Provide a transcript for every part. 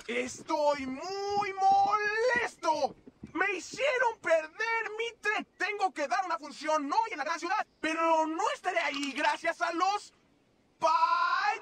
Estoy muy molesto. Me hicieron perder mi tren. Tengo que dar una función hoy en la gran ciudad, pero no estaré ahí gracias a los payasos.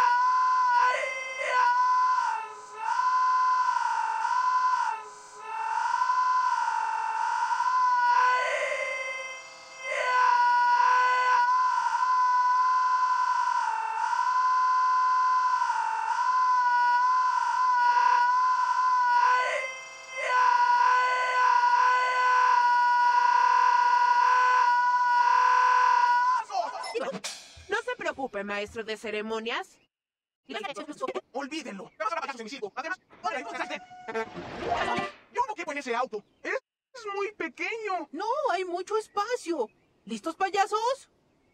No se preocupe, maestro de ceremonias. Olvídenlo. Vamos a payasos en mi circo. Además, yo no quepo en ese auto. Es muy pequeño. No, hay mucho espacio. ¿Listos, payasos?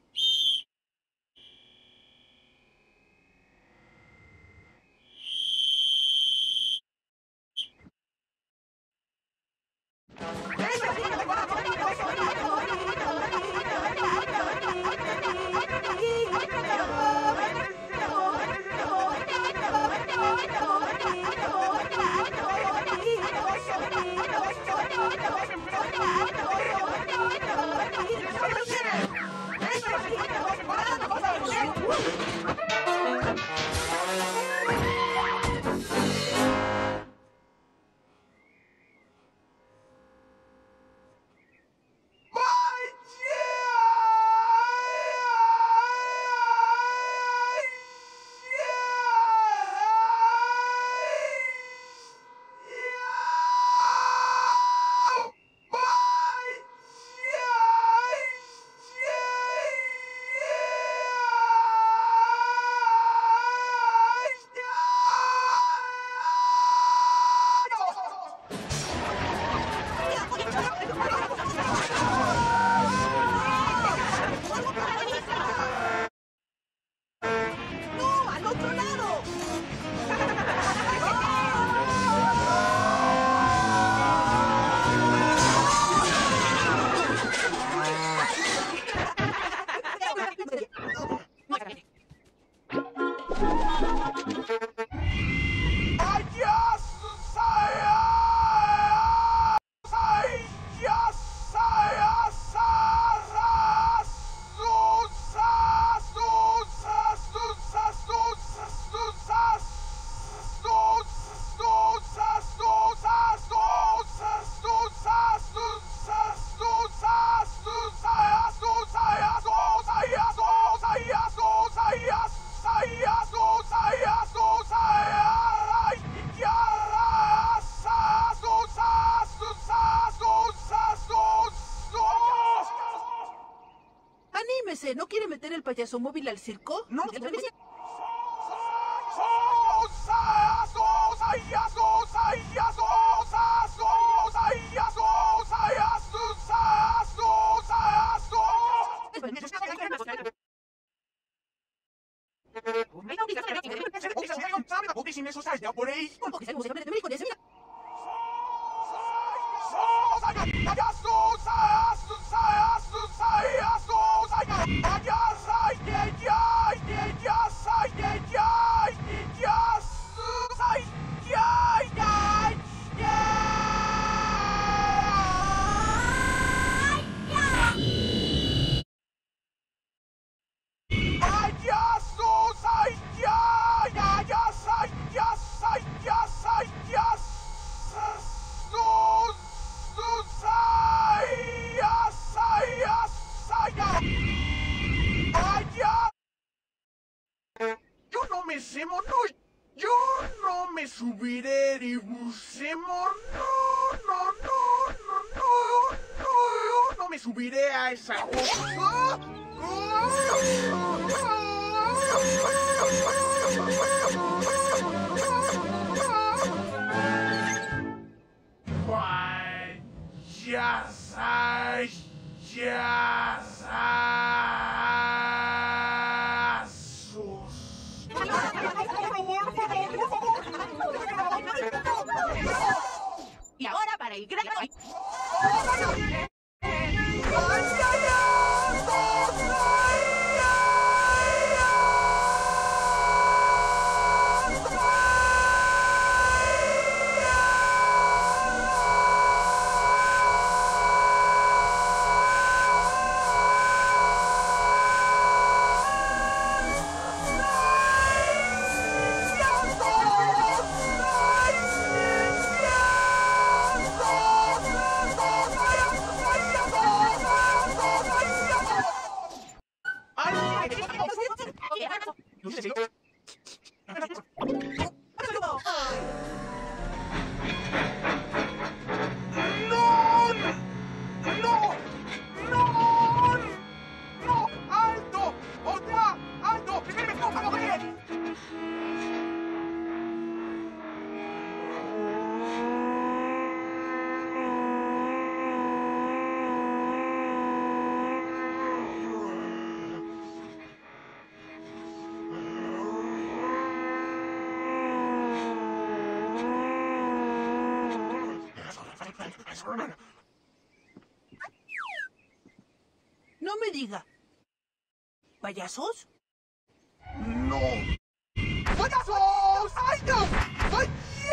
Anímese, ¿no quiere meter el payaso móvil al circo? No. Yo no me subiré, Dibucemos. No me subiré a esa cosa. Y ahora para el gran... ¡No! ¡No! ¡No! ¡No! ¡Alto! ¡Otra! ¡Alto! ¡Espérame, no, para ver! No me diga. ¿Payasos? No. ¡Payasos! ¡Ay, no! ¡Ay,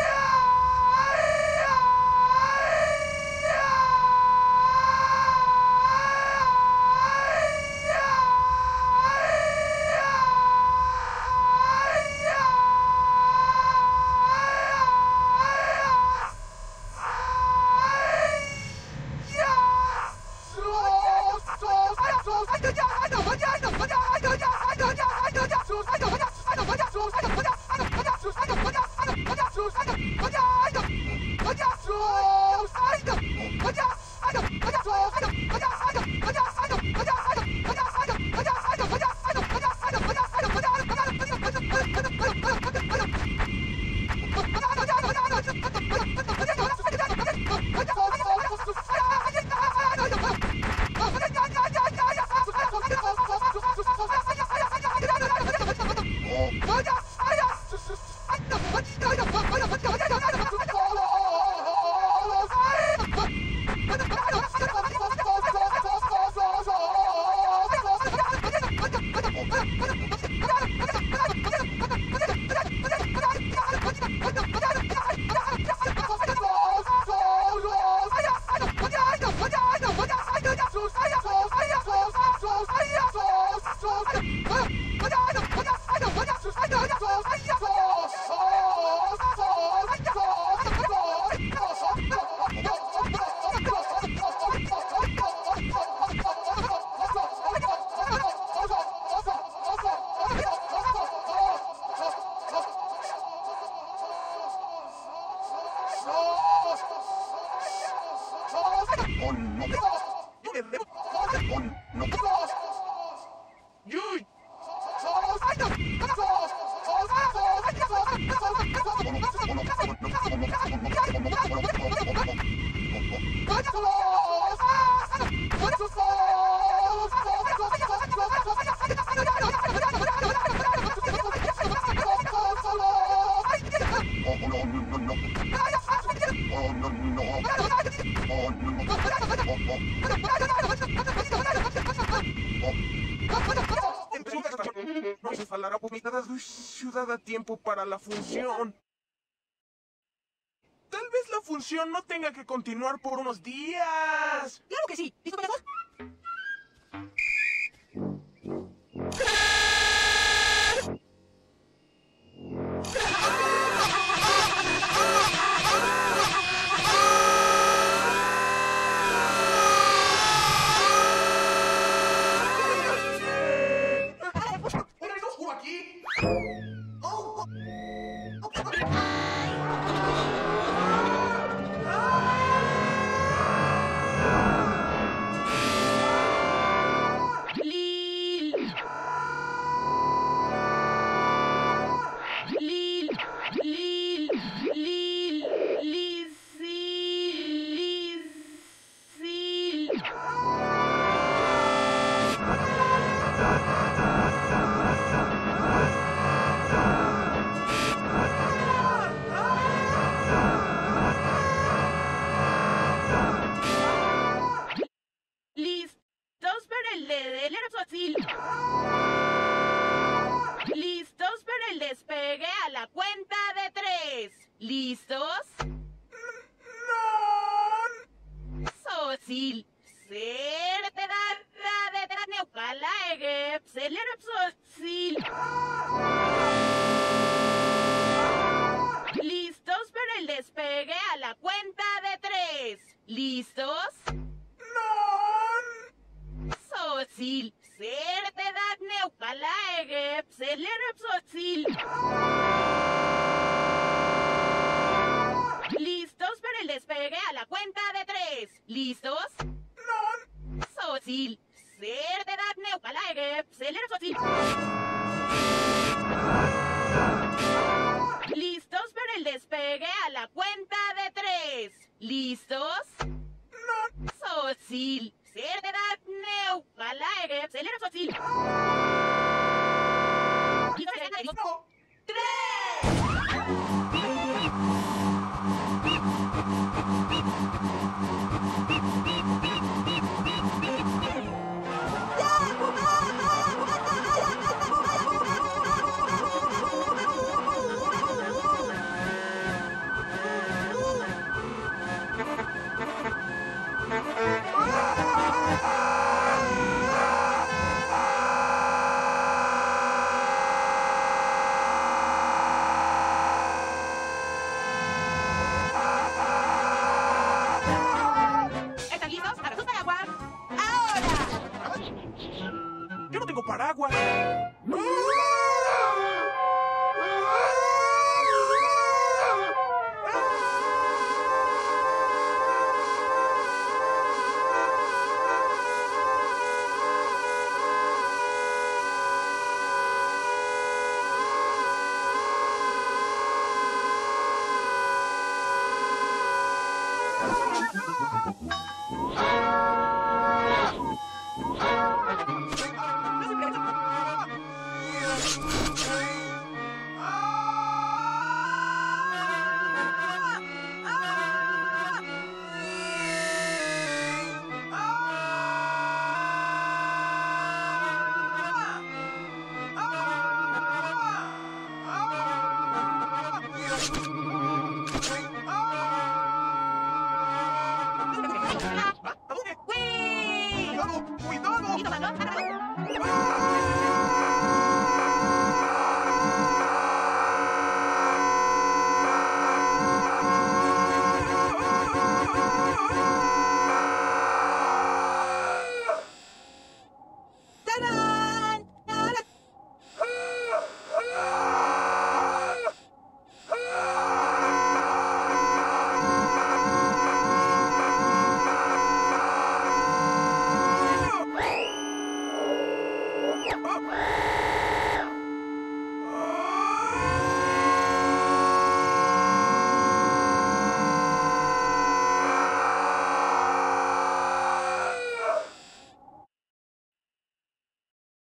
No se falará por mitad de ciudad a tiempo para la función. Tal vez la función no tenga que continuar por unos días. ¡Claro que sí! ¿Listo, payasos? ¿Un nariz oscuro aquí? Oh. ¿Listos para el Elepsosil? ¿Listos para el despegue a la cuenta de 3? ¿Listos? No. Sosil, certedad de Neucala, Egeps, el Elepsosil. ¿Listos para el despegue a la cuenta de 3? ¿Listos? No. Sosil, certedad Neucala, Egeps, Celerepsotzil. ¿Listos para el despegue a la cuenta de 3? ¿Listos? No. Sotzil. Cerdedat neupalaege. Celerepsotzil. ¿Listos para el despegue a la cuenta de 3? ¿Listos? No. Sotzil. Cerdedat neupalaege. Celerepsotzil. No. 3. ¿Están listos? ¡Hagan sus paraguas! ¡Ahora! Yo no tengo paraguas. ¿A dónde? ¡Uy! ¡Cuidado! ¿Listo, Pablo? ¡Tarán! ¡Tarán!